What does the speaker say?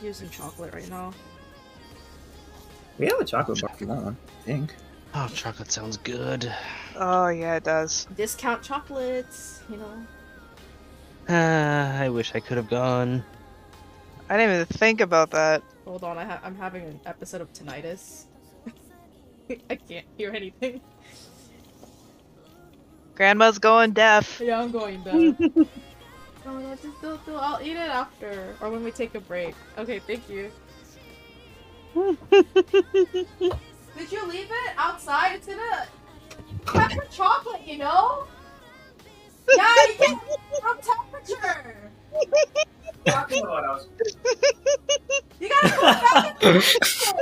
use some chocolate right now. We have a chocolate bar if you want one, I think. Oh, chocolate sounds good. Oh yeah, it does. Discount chocolates, you know. I wish I could have gone. I didn't even think about that. Hold on, I'm having an episode of tinnitus. I can't hear anything. Grandma's going deaf. Yeah, I'm going deaf. Oh no, just do. I'll eat it after, or when we take a break. Okay, thank you. Did you leave it outside? It's gonna pepper chocolate, you know? Yeah, you get from temperature. You gotta put it back in the